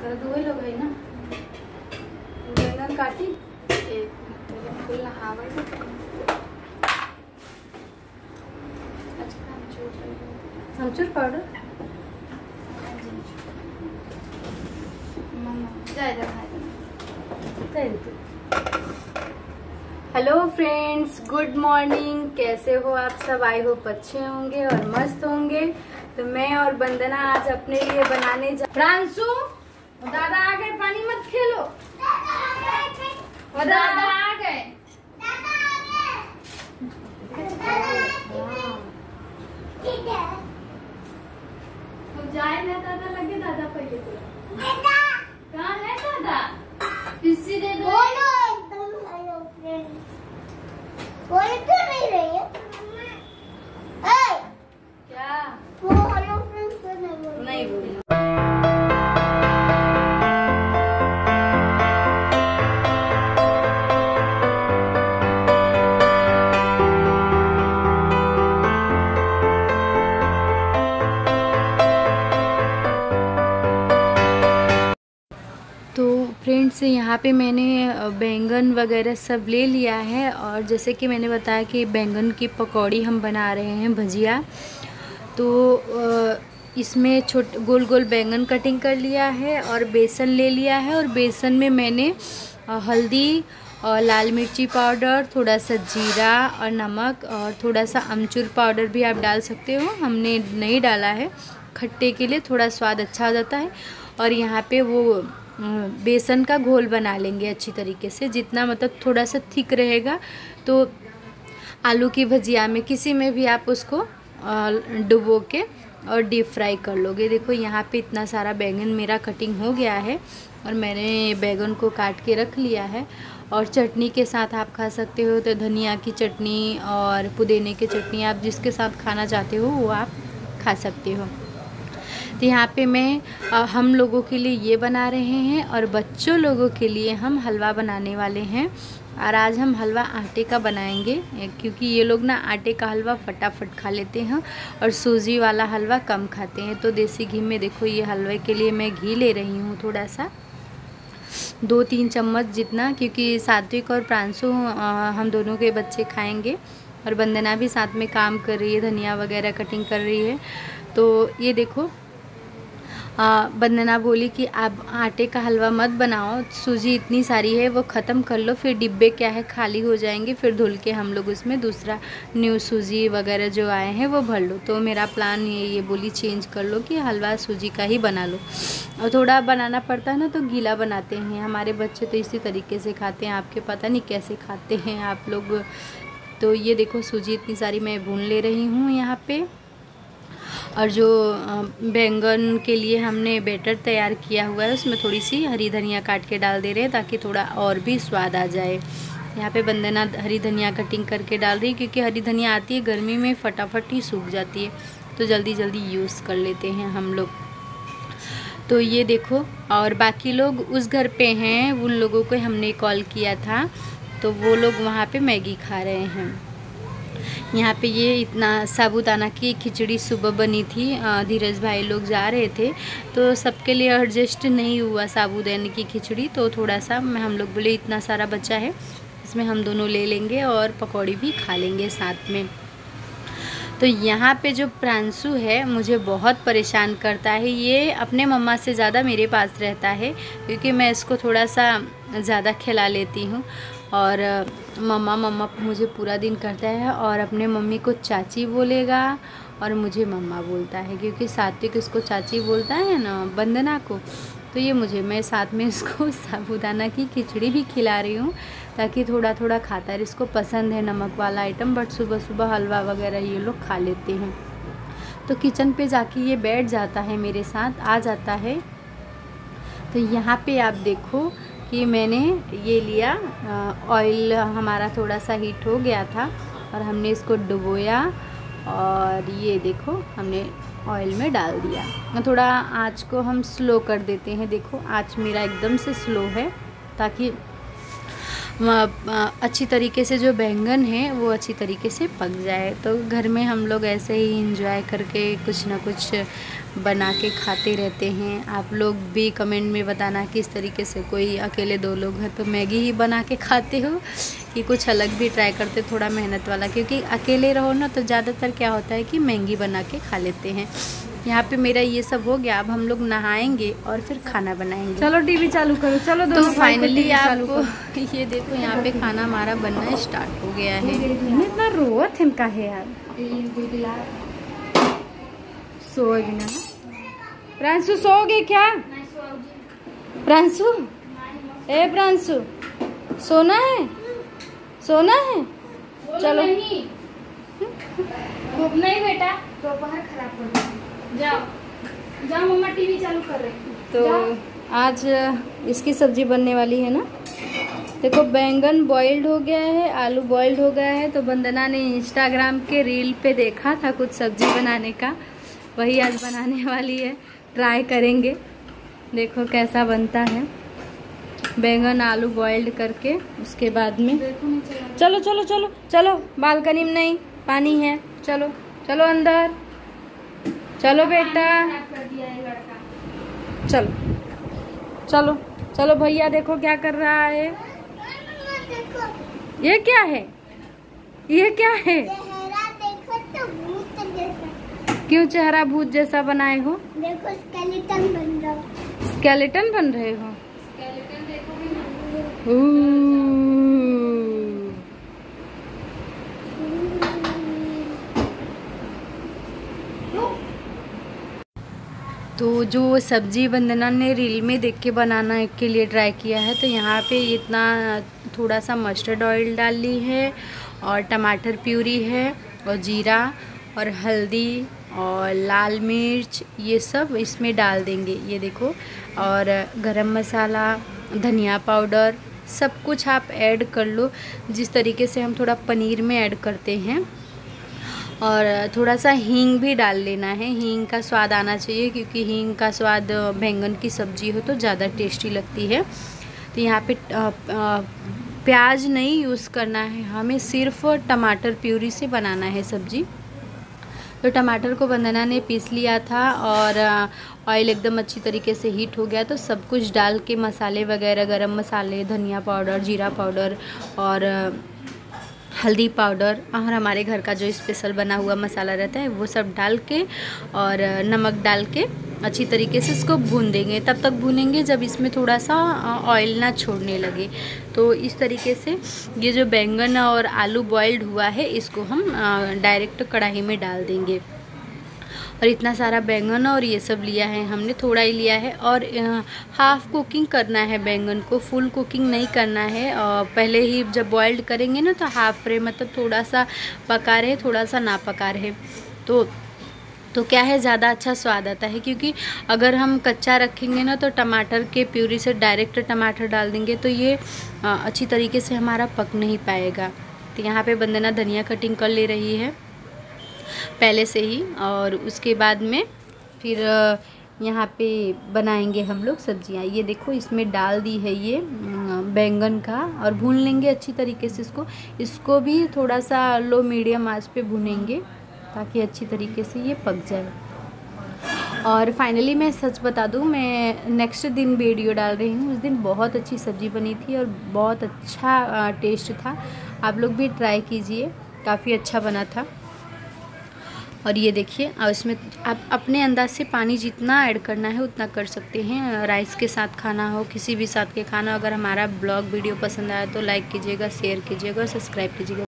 दुए लोग है ना बैंगन काटी एक फुल नहावा अमचूर powder hello friends, good morning. कैसे हो आप सब? आई होप अच्छे होंगे और मस्त होंगे। तो मैं और वंदना आज अपने लिए बनाने जा फ्रांसू दादा आ गए, पानी मत खेलो। दादा आ गए। ठीक है तो जाए ना दादा लगे। दादा पहले कहाँ है दादा? पिस्सी दे दो। बोल क्यों नहीं रही है? क्या वो हेलो फ्रेंड्स नहीं बोली। तो फ्रेंड्स यहाँ पे मैंने बैंगन वगैरह सब ले लिया है और जैसे कि मैंने बताया कि बैंगन की पकौड़ी हम बना रहे हैं, भजिया। तो इसमें गोल गोल बैंगन कटिंग कर लिया है और बेसन ले लिया है और बेसन में मैंने हल्दी और लाल मिर्ची पाउडर, थोड़ा सा जीरा और नमक और थोड़ा सा अमचूर पाउडर भी आप डाल सकते हो। हमने नहीं डाला है, खट्टे के लिए थोड़ा स्वाद अच्छा हो जाता है। और यहाँ पे वो बेसन का घोल बना लेंगे अच्छी तरीके से, जितना मतलब थोड़ा सा थिक रहेगा। तो आलू की भजिया में किसी में भी आप उसको डुबो के और डीप फ्राई कर लोगे। देखो यहाँ पे इतना सारा बैंगन मेरा कटिंग हो गया है और मैंने बैंगन को काट के रख लिया है। और चटनी के साथ आप खा सकते हो, तो धनिया की चटनी और पुदीने की चटनी, आप जिसके साथ खाना चाहते हो वो आप खा सकते हो। तो यहाँ पे मैं हम लोगों के लिए ये बना रहे हैं और बच्चों लोगों के लिए हम हलवा बनाने वाले हैं। और आज हम हलवा आटे का बनाएंगे, क्योंकि ये लोग ना आटे का हलवा फटाफट खा लेते हैं और सूजी वाला हलवा कम खाते हैं। तो देसी घी में देखो, ये हलवे के लिए मैं घी ले रही हूँ थोड़ा सा, 2-3 चम्मच जितना, क्योंकि सात्विक और प्रांशु हम दोनों के बच्चे खाएंगे और वंदना भी साथ में काम कर रही है, धनिया वगैरह कटिंग कर रही है। तो ये देखो, वंदना बोली कि आप आटे का हलवा मत बनाओ, सूजी इतनी सारी है वो ख़त्म कर लो, फिर डिब्बे क्या है खाली हो जाएंगे, फिर धुल के हम लोग उसमें दूसरा न्यू सूजी वगैरह जो आए हैं वो भर लो। तो मेरा प्लान ये बोली चेंज कर लो कि हलवा सूजी का ही बना लो। और थोड़ा बनाना पड़ता है ना, तो गीला बनाते हैं। हमारे बच्चे तो इसी तरीके से खाते हैं, आपके पता नहीं कैसे खाते हैं आप लोग। तो ये देखो, सूजी इतनी सारी मैं भून ले रही हूँ यहाँ पे। और जो बैंगन के लिए हमने बैटर तैयार किया हुआ है, उसमें थोड़ी सी हरी धनिया काट के डाल दे रहे हैं ताकि थोड़ा और भी स्वाद आ जाए। यहाँ पे वंदना हरी धनिया कटिंग करके डाल रही है, क्योंकि हरी धनिया आती है गर्मी में फटाफट ही सूख जाती है, तो जल्दी जल्दी यूज़ कर लेते हैं हम लोग। तो ये देखो, और बाकी लोग उस घर पे हैं, उन लोगों को हमने कॉल किया था, तो वो लोग वहाँ पे मैगी खा रहे हैं। यहाँ पे ये इतना साबूदाना की खिचड़ी सुबह बनी थी, धीरज भाई लोग जा रहे थे, तो सबके लिए एडजस्ट नहीं हुआ साबूदाने की खिचड़ी। तो थोड़ा सा हम लोग बोले इतना सारा बचा है, इसमें हम दोनों ले लेंगे और पकौड़ी भी खा लेंगे साथ में। तो यहाँ पे जो प्रांशु है मुझे बहुत परेशान करता है। ये अपने मम्मा से ज़्यादा मेरे पास रहता है, क्योंकि मैं इसको थोड़ा सा ज़्यादा खिला लेती हूँ। और मम्मा मम्मा मुझे पूरा दिन करता है, और अपने मम्मी को चाची बोलेगा और मुझे मम्मा बोलता है, क्योंकि सात्विक इसको चाची बोलता है ना, वंदना को। तो ये मैं साथ में इसको साबूदाना की खिचड़ी भी खिला रही हूँ, ताकि थोड़ा थोड़ा खाता है। इसको पसंद है नमक वाला आइटम, बट सुबह सुबह हलवा वगैरह ये लोग खा लेते हैं। तो किचन पे जाके ये बैठ जाता है, मेरे साथ आ जाता है। तो यहाँ पे आप देखो कि मैंने ये लिया, ऑयल हमारा थोड़ा सा हीट हो गया था और हमने इसको डुबोया, और ये देखो हमने ऑयल में डाल दिया। थोड़ा आँच को हम स्लो कर देते हैं। देखो आँच मेरा एकदम से स्लो है, ताकि अच्छी तरीके से जो बैंगन है वो अच्छी तरीके से पक जाए। तो घर में हम लोग ऐसे ही इंजॉय करके कुछ ना कुछ बना के खाते रहते हैं। आप लोग भी कमेंट में बताना किस तरीके से, कोई अकेले 2 लोग हैं तो मैगी ही बना के खाते हो कि कुछ अलग भी ट्राई करते, थोड़ा मेहनत वाला, क्योंकि अकेले रहो ना तो ज़्यादातर क्या होता है कि मैगी बना के खा लेते हैं। यहाँ पे मेरा ये सब हो गया, अब हम लोग नहाएंगे और फिर खाना बनाएंगे। चलो टीवी चालू करो, चलो। तो फाइनली आपको ये देखो यहाँ पे खाना हमारा बनना स्टार्ट हो गया है। इतना रोत है का है यार, सोएगी ना प्रांशु? सोओगे क्या प्रांशु? ए प्रांशु, सोना है, सोना है? चलो नहीं बेटा, दोपहर खराब कर दो। जाओ जाओ, मम्मा टीवी चालू कर रही। तो आज इसकी सब्जी बनने वाली है ना। देखो बैंगन बॉइल्ड हो गया है, आलू बॉइल्ड हो गया है। तो वंदना ने इंस्टाग्राम के रील पे देखा था कुछ सब्जी बनाने का, वही आज बनाने वाली है। ट्राई करेंगे, देखो कैसा बनता है। बैंगन आलू बॉइल्ड करके उसके बाद में चलो चलो चलो चलो, बालकनी में नहीं, पानी है, चलो चलो अंदर, चलो बेटा, चलो चलो चलो। भैया देखो क्या कर रहा है। ये क्या है, ये क्या है? देखो तो भूत जैसा। क्यों चेहरा भूत जैसा बनाए हो? देखो स्केलेटन बन रहा है। स्केलेटन बन रहे हो? स्केलेटन देखो। तो जो सब्जी वंदना ने रील में देख के बनाना के लिए ट्राई किया है, तो यहाँ पे इतना थोड़ा सा मस्टर्ड ऑयल डाल ली है और टमाटर प्यूरी है और जीरा और हल्दी और लाल मिर्च, ये सब इसमें डाल देंगे। ये देखो, और गरम मसाला, धनिया पाउडर, सब कुछ आप ऐड कर लो जिस तरीके से हम थोड़ा पनीर में ऐड करते हैं। और थोड़ा सा हींग भी डाल लेना है, हींग का स्वाद आना चाहिए, क्योंकि हींग का स्वाद बैंगन की सब्ज़ी हो तो ज़्यादा टेस्टी लगती है। तो यहाँ पे प्याज नहीं यूज़ करना है हमें, सिर्फ टमाटर प्यूरी से बनाना है सब्ज़ी। तो टमाटर को वंदना ने पीस लिया था और ऑयल एकदम अच्छी तरीके से हीट हो गया, तो सब कुछ डाल के मसाले वगैरह, गरम मसाले, धनिया पाउडर, जीरा पाउडर और हल्दी पाउडर और हमारे घर का जो स्पेशल बना हुआ मसाला रहता है वो सब डाल के और नमक डाल के अच्छी तरीके से इसको भून देंगे। तब तक भूनेंगे जब इसमें थोड़ा सा ऑयल ना छोड़ने लगे। तो इस तरीके से ये जो बैंगन और आलू बॉइल्ड हुआ है इसको हम डायरेक्ट कढ़ाई में डाल देंगे। और इतना सारा बैंगन और ये सब लिया है हमने, थोड़ा ही लिया है और हाफ़ कुकिंग करना है बैंगन को, फुल कुकिंग नहीं करना है। और पहले ही जब बॉइल्ड करेंगे ना तो हाफ रहे, मतलब थोड़ा सा पका रहे, थोड़ा सा ना पका रहे, तो क्या है ज़्यादा अच्छा स्वाद आता है। क्योंकि अगर हम कच्चा रखेंगे ना तो टमाटर के प्यूरी से डायरेक्ट टमाटर डाल देंगे तो ये अच्छी तरीके से हमारा पक नहीं पाएगा। तो यहाँ पे वंदना धनिया कटिंग कर ले रही है पहले से ही, और उसके बाद में फिर यहाँ पे बनाएंगे हम लोग सब्जियाँ। ये देखो इसमें डाल दी है ये बैंगन का, और भून लेंगे अच्छी तरीके से इसको भी थोड़ा सा लो मीडियम आंच पे भूनेंगे ताकि अच्छी तरीके से ये पक जाए। और फाइनली मैं सच बता दूँ, मैं नेक्स्ट दिन वीडियो डाल रही हूँ। उस दिन बहुत अच्छी सब्ज़ी बनी थी और बहुत अच्छा टेस्ट था। आप लोग भी ट्राई कीजिए, काफ़ी अच्छा बना था। और ये देखिए, और इसमें आप अपने अंदाज से पानी जितना ऐड करना है उतना कर सकते हैं। राइस के साथ खाना हो, किसी भी साथ के खाना। अगर हमारा ब्लॉग वीडियो पसंद आया तो लाइक कीजिएगा, शेयर कीजिएगा और सब्सक्राइब कीजिएगा।